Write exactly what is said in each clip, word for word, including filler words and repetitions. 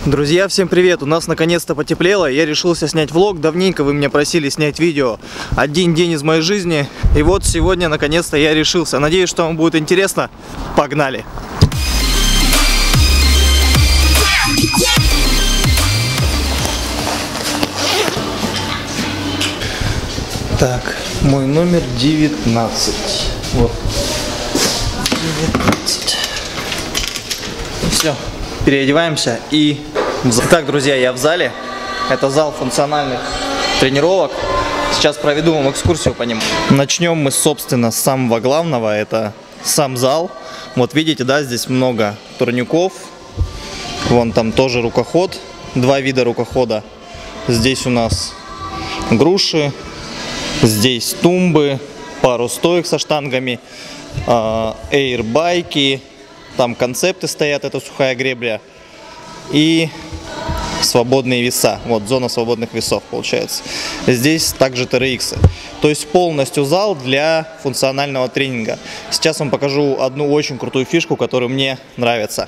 Друзья, всем привет! У нас наконец-то потеплело. Я решился снять влог. Давненько вы меня просили снять видео «Один день из моей жизни». И вот сегодня наконец-то я решился. Надеюсь, что вам будет интересно. Погнали! Так, мой номер девятнадцать. Вот. девятнадцать. Все, переодеваемся и... Итак, друзья, я в зале. Это зал функциональных тренировок. Сейчас проведу вам экскурсию по нему. Начнем мы, собственно, с самого главного. Это сам зал. Вот видите, да, здесь много турников. Вон там тоже рукоход. Два вида рукохода. Здесь у нас груши. Здесь тумбы. Пару стоек со штангами. Эйрбайки. Там концепты стоят. Это сухая гребля. И свободные веса. Вот зона свободных весов получается. Здесь также тэ эр иксы. То есть полностью зал для функционального тренинга. Сейчас вам покажу одну очень крутую фишку, которая мне нравится.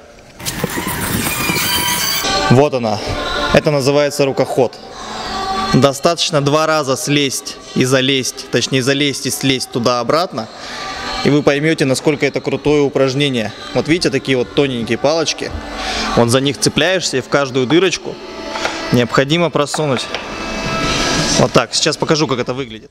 Вот она. Это называется рукоход. Достаточно два раза слезть и залезть, точнее залезть и слезть туда-обратно. И вы поймете, насколько это крутое упражнение. Вот видите, такие вот тоненькие палочки. Вот за них цепляешься, и в каждую дырочку необходимо просунуть. Вот так. Сейчас покажу, как это выглядит.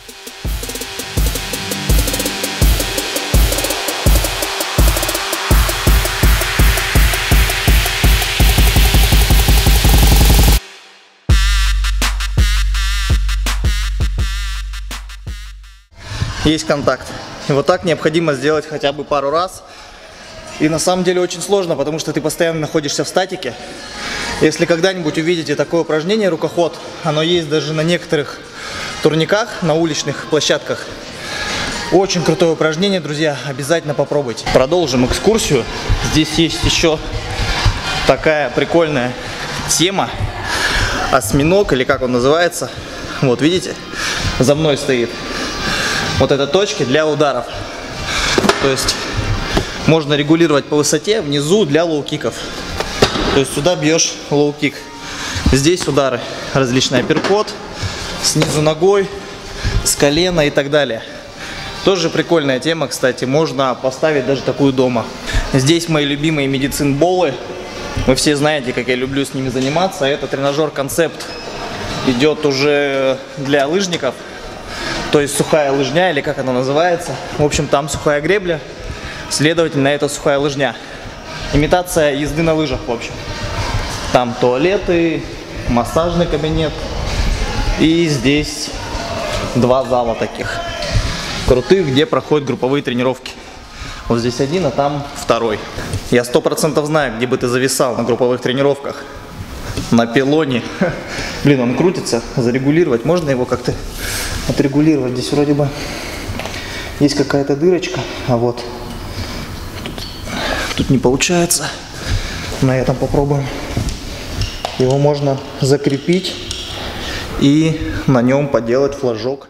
Есть контакт. И вот так необходимо сделать хотя бы пару раз. И на самом деле очень сложно, потому что ты постоянно находишься в статике. Если когда-нибудь увидите такое упражнение рукоход, оно есть даже на некоторых турниках, на уличных площадках. Очень крутое упражнение, друзья, обязательно попробуйте. Продолжим экскурсию. Здесь есть еще такая прикольная тема. Осьминог, или как он называется. Вот видите, за мной стоит. Вот это точки для ударов. То есть можно регулировать по высоте, внизу для лоу-киков. То есть сюда бьешь лоу-кик. Здесь удары различные, апперкот, снизу ногой, с колена и так далее. Тоже прикольная тема, кстати. Можно поставить даже такую дома. Здесь мои любимые медицин-болы. Вы все знаете, как я люблю с ними заниматься. Это тренажер концепт идет уже для лыжников. То есть сухая лыжня, или как она называется. В общем, там сухая гребля. Следовательно, это сухая лыжня. Имитация езды на лыжах, в общем. Там туалеты, массажный кабинет. И здесь два зала таких крутых, где проходят групповые тренировки. Вот здесь один, а там второй. Я сто процентов знаю, где бы ты зависал на групповых тренировках. На пилоне. Блин, он крутится. Зарегулировать. Можно его как-то отрегулировать? Здесь вроде бы есть какая-то дырочка. А вот тут, тут не получается. На этом попробуем. Его можно закрепить и на нем поделать флажок.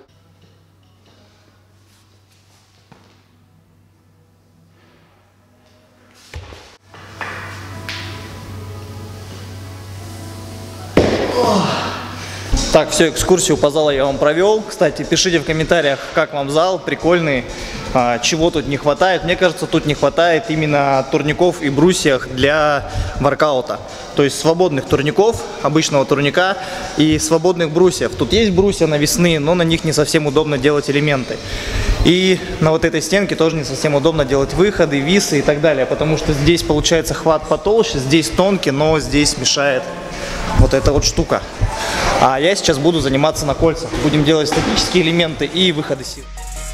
Так, все, экскурсию по залу я вам провел. Кстати, пишите в комментариях, как вам зал, прикольный, а, чего тут не хватает. Мне кажется, тут не хватает именно турников и брусьев для воркаута. То есть свободных турников, обычного турника и свободных брусьев. Тут есть брусья навесные, но на них не совсем удобно делать элементы. И на вот этой стенке тоже не совсем удобно делать выходы, висы и так далее. Потому что здесь получается хват потолще, здесь тонкий, но здесь мешает вот эта вот штука. А я сейчас буду заниматься на кольцах. Будем делать статические элементы и выходы сил.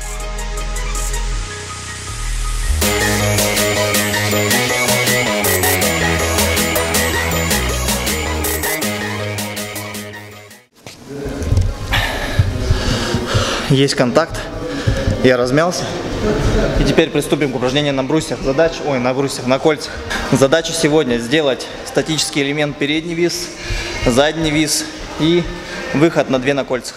Есть контакт. Я размялся. И теперь приступим к упражнениям на брусьях. Задача, ой, на брусьях, на кольцах. Задача сегодня сделать статический элемент передний вис, задний вис и выход на две на кольцах.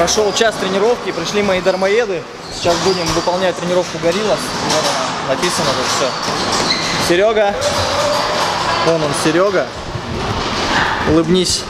Прошел час тренировки, пришли мои дармоеды. Сейчас будем выполнять тренировку Гориллас. Вот она, написано тут все. Серега. Вон он, Серега. Улыбнись.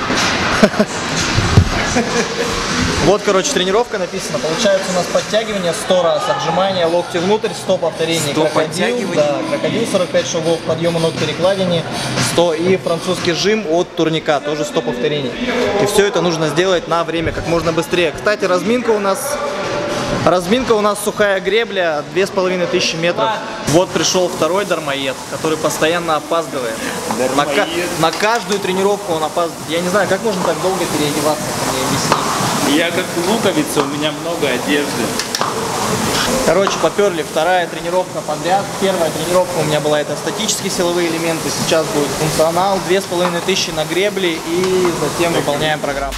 Вот, короче, тренировка написана. Получается у нас подтягивание сто раз, отжимание, локти внутрь, сто повторений. сто Крокодил, да, крокодил сорок пять шагов, подъемы ног перекладине сто и французский жим от турника, тоже сто повторений. И все это нужно сделать на время как можно быстрее. Кстати, разминка у нас... Разминка у нас сухая гребля, две с половиной тысячи метров. Вот пришел второй дармоед, который постоянно опаздывает. На, на каждую тренировку он опаздывает. Я не знаю, как можно так долго переодеваться, мне объясни. Я как луковица, у меня много одежды. Короче, поперли, вторая тренировка подряд. Первая тренировка у меня была это статические силовые элементы, сейчас будет функционал, две с половиной тысячи на гребле и затем выполняем программу.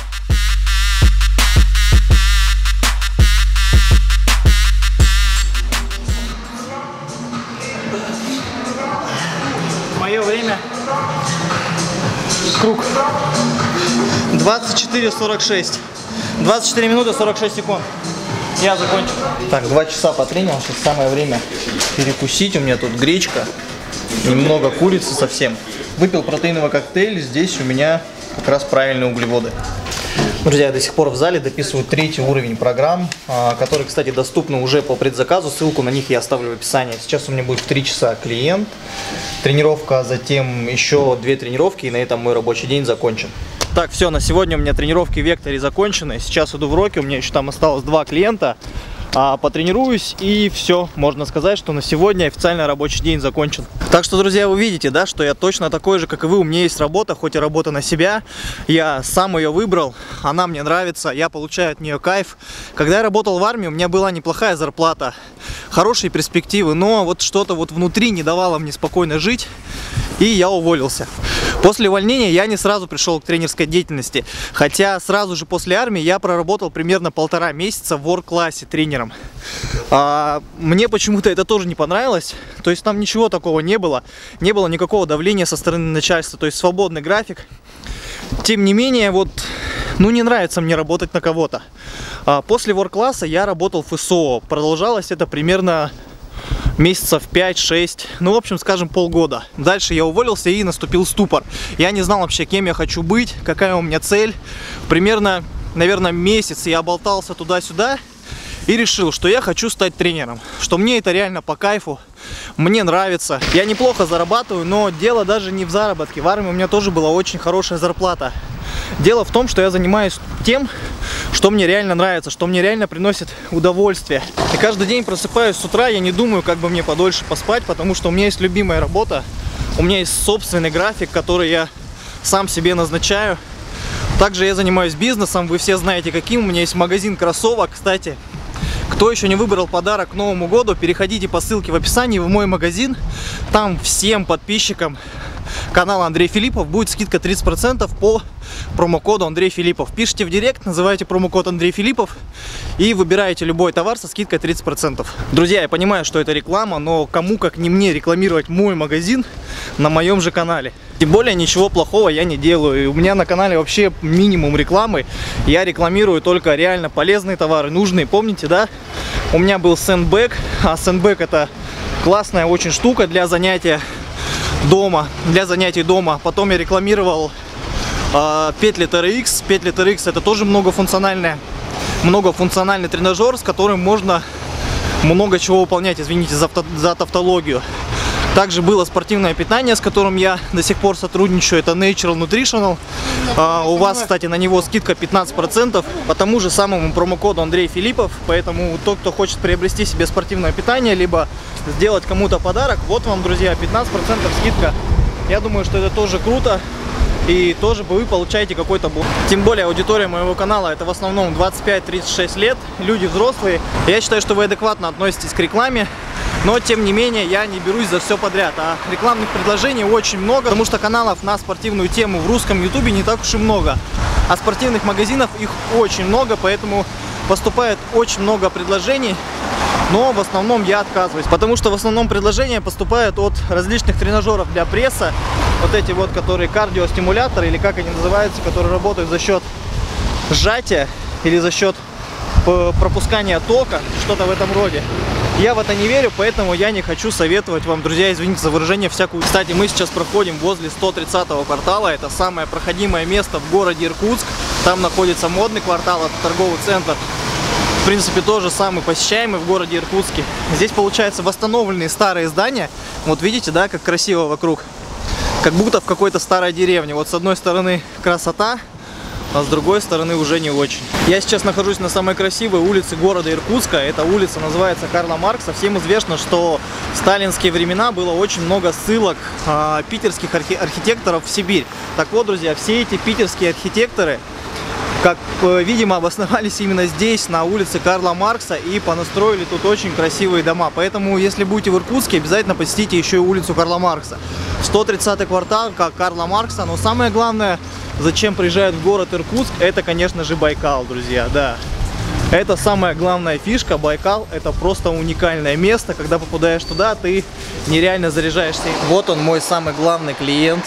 Мое время. Круг. двадцать четыре сорок шесть. двадцать четыре минуты сорок шесть секунд. Я закончил. Так, два часа потренил. Сейчас самое время перекусить. У меня тут гречка. Немного курицы совсем. Выпил протеиновый коктейль. Здесь у меня как раз правильные углеводы. Друзья, я до сих пор в зале дописываю третий уровень программ, которые, кстати, доступны уже по предзаказу. Ссылку на них я оставлю в описании. Сейчас у меня будет в три часа клиент, тренировка, затем еще две тренировки, и на этом мой рабочий день закончен. Так, все, на сегодня у меня тренировки в Векторе закончены. Сейчас иду в Роки, у меня еще там осталось два клиента. А, потренируюсь, и все, можно сказать, что на сегодня официально рабочий день закончен. Так что, друзья, вы видите, да, что я точно такой же, как и вы. У меня есть работа, хоть и работа на себя. Я сам ее выбрал, она мне нравится, я получаю от нее кайф. Когда я работал в армии, у меня была неплохая зарплата, хорошие перспективы, но вот что-то вот внутри не давало мне спокойно жить, и я уволился. После увольнения я не сразу пришел к тренерской деятельности, хотя сразу же после армии я проработал примерно полтора месяца в ворк-классе тренером. А, мне почему-то это тоже не понравилось, то есть там ничего такого не было, не было никакого давления со стороны начальства, то есть свободный график. Тем не менее, вот, ну не нравится мне работать на кого-то. А, после ворк-класса я работал в ФСО, продолжалось это примерно... месяцев пять-шесть, ну, в общем, скажем, полгода. Дальше я уволился, и наступил ступор. Я не знал вообще, кем я хочу быть, какая у меня цель. Примерно, наверное, месяц я болтался туда-сюда и решил, что я хочу стать тренером, что мне это реально по кайфу, мне нравится. Я неплохо зарабатываю, но дело даже не в заработке. В армии у меня тоже была очень хорошая зарплата. Дело в том, что я занимаюсь тем, что мне реально нравится, что мне реально приносит удовольствие. И каждый день просыпаюсь с утра, я не думаю, как бы мне подольше поспать, потому что у меня есть любимая работа, у меня есть собственный график, который я сам себе назначаю. Также я занимаюсь бизнесом, вы все знаете каким, у меня есть магазин кроссовок, кстати. Кто еще не выбрал подарок к Новому году, переходите по ссылке в описании в мой магазин. Там всем подписчикам канала Андрей Филиппов будет скидка тридцать процентов по промокоду Андрей Филиппов. Пишите в директ, называйте промокод Андрей Филиппов и выбираете любой товар со скидкой тридцать процентов. Друзья, я понимаю, что это реклама, но кому как не мне рекламировать мой магазин на моем же канале. Тем более ничего плохого я не делаю. У меня на канале вообще минимум рекламы. Я рекламирую только реально полезные товары, нужные. Помните, да? У меня был сэндбэг, а сэндбэг это классная очень штука для занятия дома, для занятий дома. Потом я рекламировал э, петли тэ эр икс. Петли тэ эр икс это тоже многофункциональная, многофункциональный тренажер, с которым можно много чего выполнять. Извините за, за тавтологию. Также было спортивное питание, с которым я до сих пор сотрудничаю. Это Natural Nutritional. А, у вас, кстати, на него скидка пятнадцать процентов по тому же самому промокоду Андрей Филиппов. Поэтому тот, кто хочет приобрести себе спортивное питание, либо сделать кому-то подарок, вот вам, друзья, пятнадцать процентов скидка. Я думаю, что это тоже круто. И тоже вы получаете какой-то бонус. Тем более аудитория моего канала это в основном двадцать пять тридцать шесть лет, люди взрослые. Я считаю, что вы адекватно относитесь к рекламе, но тем не менее я не берусь за все подряд. А рекламных предложений очень много, потому что каналов на спортивную тему в русском ютубе не так уж и много. А спортивных магазинов их очень много, поэтому поступает очень много предложений. Но в основном я отказываюсь, потому что в основном предложения поступают от различных тренажеров для пресса. Вот эти вот, которые кардиостимуляторы, или как они называются, которые работают за счет сжатия. или за счет пропускания тока, что-то в этом роде. Я в это не верю, поэтому я не хочу советовать вам, друзья, извините за выражение, всякую. Кстати, мы сейчас проходим возле сто тридцатого квартала, это самое проходимое место в городе Иркутск. Там находится модный квартал, это торговый центр. В принципе, тоже самый посещаемый в городе Иркутске. Здесь, получается, восстановленные старые здания. Вот видите, да, как красиво вокруг. Как будто в какой-то старой деревне. Вот с одной стороны красота, а с другой стороны уже не очень. Я сейчас нахожусь на самой красивой улице города Иркутска. Эта улица называется Карла Маркса. Всем известно, что в сталинские времена было очень много ссылок а, питерских архи архитекторов в Сибирь. Так вот, друзья, все эти питерские архитекторы, как, видимо, обосновались именно здесь, на улице Карла Маркса, и понастроили тут очень красивые дома. Поэтому, если будете в Иркутске, обязательно посетите еще и улицу Карла Маркса. сто тридцатый квартал, как Карла Маркса. Но самое главное, зачем приезжают в город Иркутск, это, конечно же, Байкал, друзья, да. Это самая главная фишка. Байкал — это просто уникальное место. Когда попадаешь туда, ты нереально заряжаешься. Вот он, мой самый главный клиент.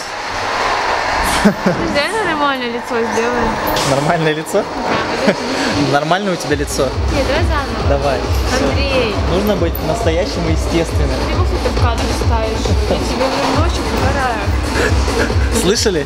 Реально нормальное лицо сделаем. Нормальное лицо? Да, нормальное у тебя лицо? Нет, давай заново. Давай. Андрей. Нужно быть настоящим и естественным. Почему ты в кадр ставишь? Я тебе уже ночью погораю. Слышали?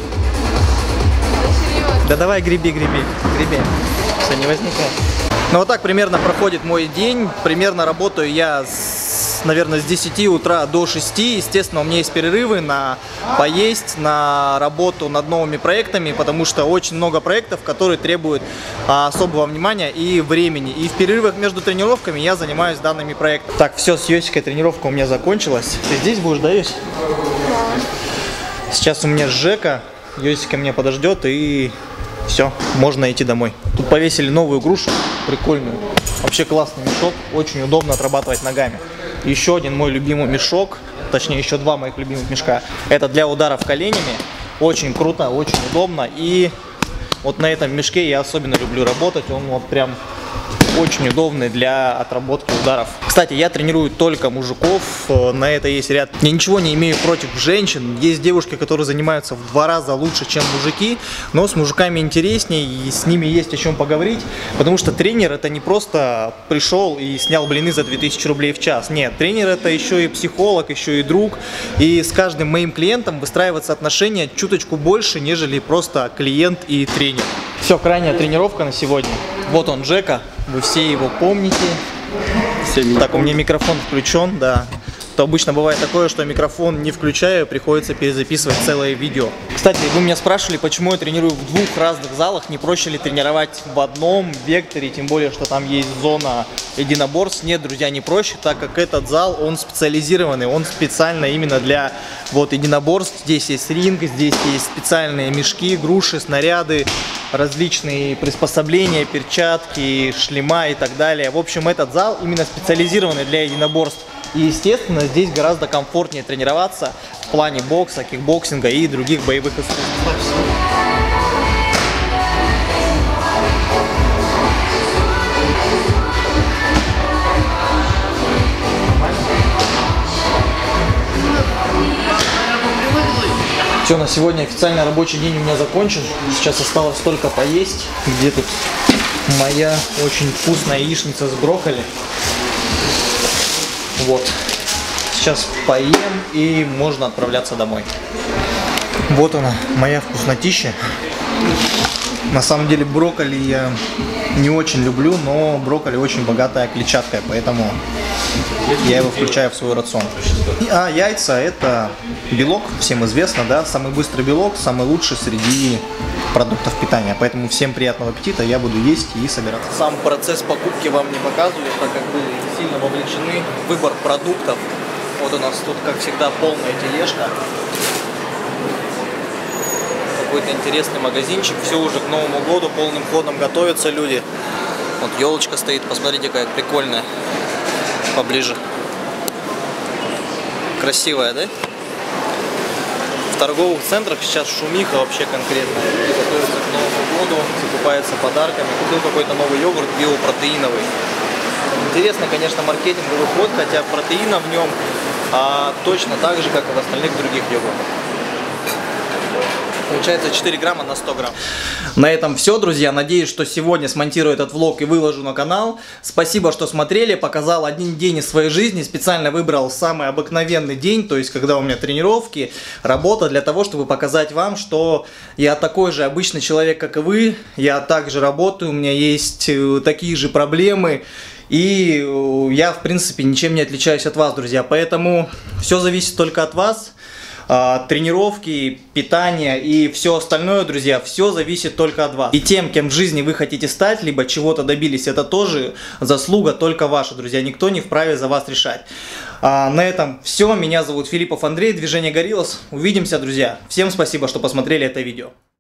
Да серьезно. Да давай, греби, греби, греби. Все, не возникает. Ну вот так примерно проходит мой день. Примерно работаю я, с, наверное, с десяти утра до шести. Естественно, у меня есть перерывы на поесть, на работу над новыми проектами, потому что очень много проектов, которые требуют а, особого внимания и времени. И в перерывах между тренировками я занимаюсь данными проектами. Так, все, с Йосикой тренировка у меня закончилась. Ты здесь будешь, да, Йосик? Да. Сейчас у меня Жека. Йосика меня подождет, и все, можно идти домой. Тут повесили новую грушу, прикольную. Вообще классный мешок, очень удобно отрабатывать ногами. Еще один мой любимый мешок, точнее еще два моих любимых мешка. Это для ударов коленями. Очень круто, очень удобно. И вот на этом мешке я особенно люблю работать. Он вот прям очень удобный для отработки ударов. Кстати, я тренирую только мужиков, на это есть ряд. Я ничего не имею против женщин. Есть девушки, которые занимаются в два раза лучше, чем мужики, но с мужиками интереснее, и с ними есть о чем поговорить, потому что тренер — это не просто пришел и снял блины за две тысячи рублей в час. Нет, тренер — это еще и психолог, еще и друг, и с каждым моим клиентом выстраиваются отношения чуточку больше, нежели просто клиент и тренер. Все, крайняя тренировка на сегодня. Вот он, Жека, вы все его помните. Так, у меня микрофон включен, да. То обычно бывает такое, что микрофон не включаю, приходится перезаписывать целое видео. Кстати, вы меня спрашивали, почему я тренирую в двух разных залах, не проще ли тренировать в одном векторе, тем более, что там есть зона единоборств. Нет, друзья, не проще, так как этот зал, он специализированный, он специально именно для вот единоборств. Здесь есть ринг, здесь есть специальные мешки, груши, снаряды, различные приспособления, перчатки, шлема и так далее. В общем, этот зал именно специализированный для единоборств. И, естественно, здесь гораздо комфортнее тренироваться в плане бокса, кикбоксинга и других боевых искусств. Все, на сегодня официально рабочий день у меня закончен. Сейчас осталось только поесть. Где тут моя очень вкусная яичница с брокколи? Вот. Сейчас поем и можно отправляться домой. Вот она, моя вкуснотища. На самом деле брокколи я не очень люблю, но брокколи очень богатая клетчаткой, поэтому я его включаю в свой рацион. А яйца — это белок, всем известно, да, самый быстрый белок, самый лучший среди продуктов питания. Поэтому всем приятного аппетита, я буду есть и собираться. Сам процесс покупки вам не показываю, так как были сильно вовлечены в выбор продуктов. Вот у нас тут, как всегда, полная тележка. Какой-то интересный магазинчик. Все уже к Новому году полным ходом готовятся люди. Вот елочка стоит, посмотрите, какая прикольная. Поближе. Красивая, да? В торговых центрах сейчас шумиха вообще конкретно. Люди готовятся к Новому году, закупаются подарками. Купил какой-то новый йогурт биопротеиновый. Интересно, конечно, маркетинговый ход, хотя протеина в нем а, точно так же, как и в остальных других йогуртах. Получается четыре грамма на сто грамм. На этом все, друзья. Надеюсь, что сегодня смонтирую этот влог и выложу на канал. Спасибо, что смотрели. Показал один день из своей жизни. Специально выбрал самый обыкновенный день, то есть когда у меня тренировки, работа, для того, чтобы показать вам, что я такой же обычный человек, как и вы. Я также работаю, у меня есть такие же проблемы. И я, в принципе, ничем не отличаюсь от вас, друзья. Поэтому все зависит только от вас. Тренировки, питание и все остальное, друзья, все зависит только от вас. И тем, кем в жизни вы хотите стать, либо чего-то добились, это тоже заслуга только ваша, друзья. Никто не вправе за вас решать. А на этом все. Меня зовут Филиппов Андрей, движение Гориллас. Увидимся, друзья. Всем спасибо, что посмотрели это видео.